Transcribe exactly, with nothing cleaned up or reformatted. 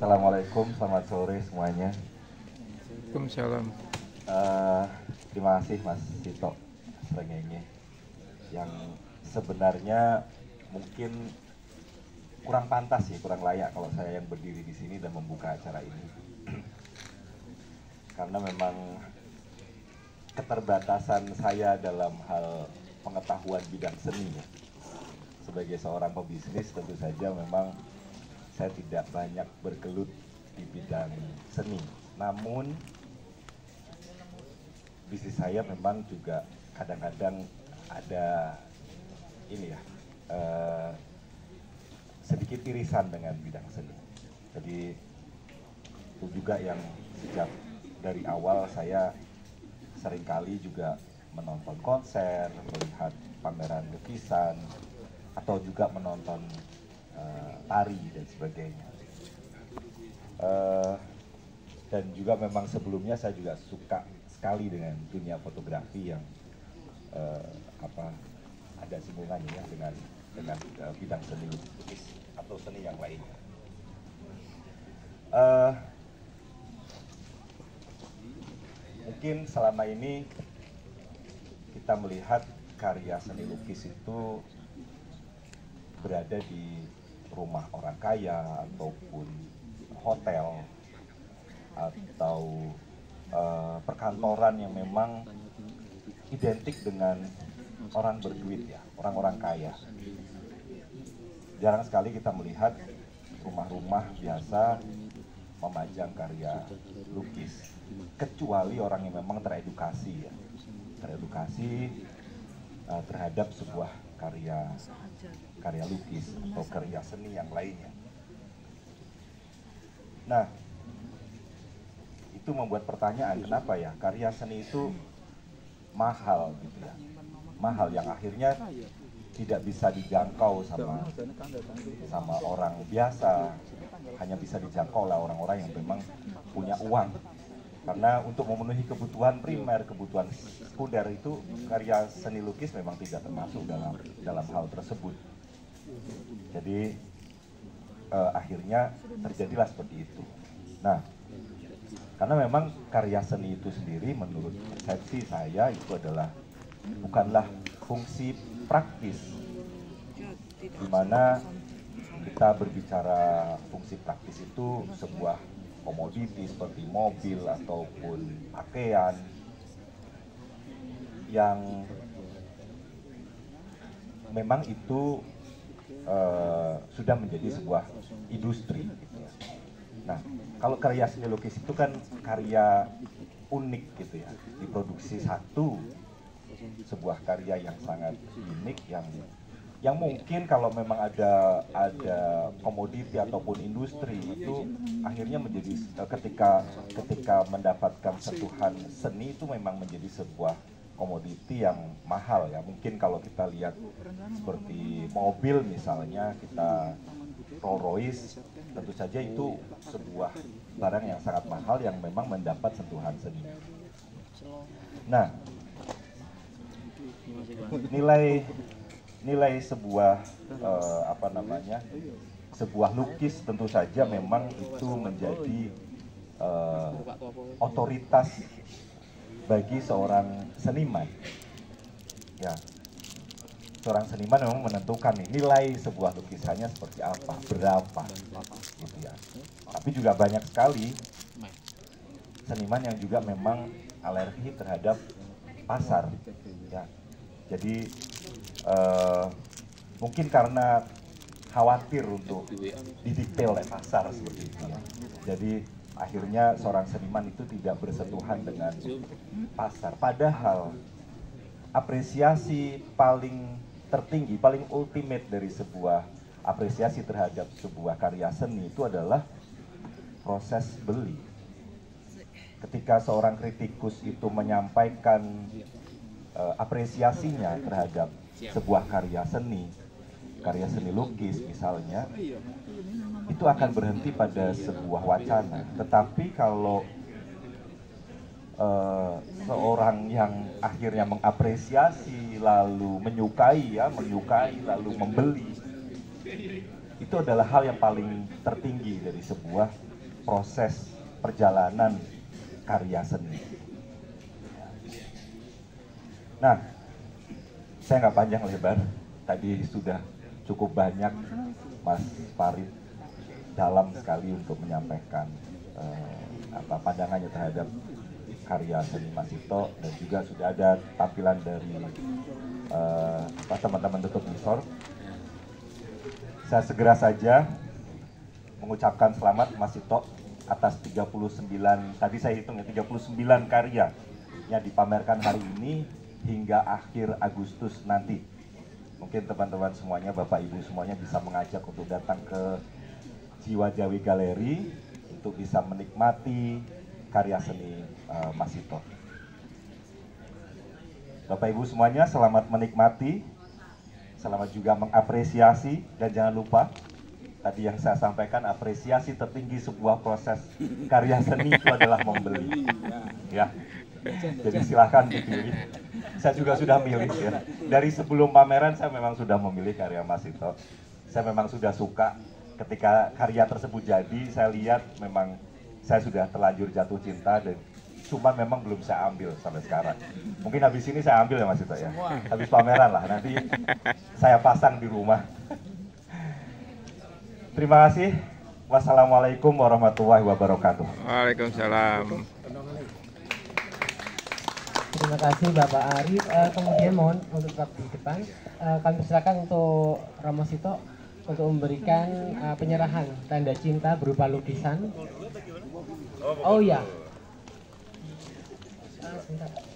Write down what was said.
Assalamualaikum, selamat sore semuanya. Waalaikumsalam. Uh, terima kasih Mas Tito Srengenge yang sebenarnya mungkin kurang pantas sih, kurang layak kalau saya yang berdiri di sini dan membuka acara ini. Karena memang keterbatasan saya dalam hal pengetahuan bidang seni ya. Sebagai seorang pebisnis tentu saja memang saya tidak banyak bergelut di bidang seni. Namun bisnis saya memang juga kadang-kadang ada ini ya eh, sedikit irisan dengan bidang seni. Jadi itu juga yang sejak dari awal saya seringkali juga menonton konser, melihat pameran lukisan, atau juga menonton uh, tari dan sebagainya. Uh, dan juga memang sebelumnya saya juga suka sekali dengan dunia fotografi yang uh, apa ada sambungannya ya dengan dengan uh, bidang seni lukis atau seni yang lainnya. Uh, mungkin selama ini kita melihat karya seni lukis itu berada di rumah orang kaya ataupun hotel atau uh, perkantoran yang memang identik dengan orang berduit ya, orang-orang kaya. Jarang sekali kita melihat rumah-rumah biasa memajang karya lukis, kecuali orang yang memang teredukasi ya, teredukasi uh, terhadap sebuah karya karya lukis atau karya seni yang lainnya. Nah, itu membuat pertanyaan, kenapa ya karya seni itu mahal gitu ya, mahal yang akhirnya tidak bisa dijangkau sama sama orang biasa, hanya bisa dijangkau oleh orang-orang yang memang punya uang. Karena untuk memenuhi kebutuhan primer, kebutuhan sekunder itu karya seni lukis memang tidak termasuk dalam dalam hal tersebut. Jadi eh, akhirnya terjadilah seperti itu. Nah, karena memang karya seni itu sendiri menurut persepsi saya itu adalah bukanlah fungsi praktis, di mana kita berbicara fungsi praktis itu sebuah komoditi seperti mobil ataupun pakaian yang memang itu uh, sudah menjadi sebuah industri gitu ya. Nah, kalau karya seni lukis itu kan karya unik gitu ya, diproduksi satu sebuah karya yang sangat unik yang yang mungkin kalau memang ada ada komoditi ataupun industri itu akhirnya menjadi ketika ketika mendapatkan sentuhan seni itu memang menjadi sebuah komoditi yang mahal ya. Mungkin kalau kita lihat seperti mobil misalnya, kita Rolls Royce, tentu saja itu sebuah barang yang sangat mahal yang memang mendapat sentuhan seni. Nah, nilai nilai sebuah uh, apa namanya sebuah lukis tentu saja memang itu menjadi uh, otoritas bagi seorang seniman ya. Seorang seniman memang menentukan nih, nilai sebuah lukisannya seperti apa, berapa gitu ya. Tapi juga banyak sekali seniman yang juga memang alergi terhadap pasar ya. Jadi Uh, mungkin karena khawatir untuk didikte oleh pasar seperti itu ya. Jadi akhirnya seorang seniman itu tidak bersentuhan dengan pasar. Padahal apresiasi paling tertinggi, paling ultimate dari sebuah apresiasi terhadap sebuah karya seni itu adalah proses beli. Ketika seorang kritikus itu menyampaikan uh, apresiasinya terhadap sebuah karya seni, karya seni lukis misalnya, itu akan berhenti pada sebuah wacana. Tetapi kalau uh, seorang yang akhirnya mengapresiasi, lalu menyukai ya, menyukai lalu membeli, itu adalah hal yang paling tertinggi dari sebuah proses perjalanan karya seni. Nah, saya nggak panjang lebar, tadi sudah cukup banyak Mas Farid dalam sekali untuk menyampaikan eh, apa pandangannya terhadap karya seni Mas Ito, dan juga sudah ada tampilan dari eh, apa teman-teman Tutup Nisor. Saya segera saja mengucapkan selamat Mas Ito atas tiga puluh sembilan, tadi saya hitung ya, tiga puluh sembilan karya yang dipamerkan hari ini hingga akhir Agustus nanti. Mungkin teman-teman semuanya, Bapak Ibu semuanya bisa mengajak untuk datang ke Jiwa Jawi Galeri untuk bisa menikmati karya seni uh, Mas Ito. Bapak Ibu semuanya, selamat menikmati, selamat juga mengapresiasi, dan jangan lupa tadi yang saya sampaikan, apresiasi tertinggi sebuah proses karya seni itu adalah membeli. Ya, jadi silahkan dipilih. Saya juga sudah milih ya. Dari sebelum pameran saya memang sudah memilih karya Mas Ito. Saya memang sudah suka ketika karya tersebut jadi. Saya lihat memang saya sudah terlanjur jatuh cinta, dan cuma memang belum saya ambil sampai sekarang. Mungkin habis ini saya ambil ya Mas Ito ya. Habis pameran lah, nanti saya pasang di rumah. Terima kasih. Wassalamualaikum warahmatullahi wabarakatuh. Waalaikumsalam. Terima kasih Bapak Arif. Uh, kemudian mohon untuk tetap di depan. Uh, kami persilakan untuk Romo Sito untuk memberikan uh, penyerahan tanda cinta berupa lukisan. Oh ya. Uh, sebentar.